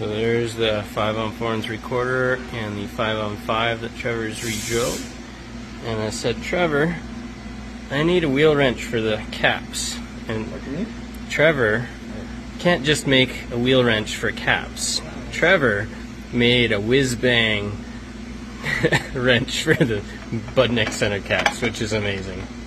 So there's the 5 on 4 3/4 and the 5 on 5 that Trevor's re-drilled. And I said, Trevor, I need a wheel wrench for the caps. And What do you need? Trevor can't just make a wheel wrench for caps. Trevor made a Whizz Bang wrench for the Budnik center caps, which is amazing.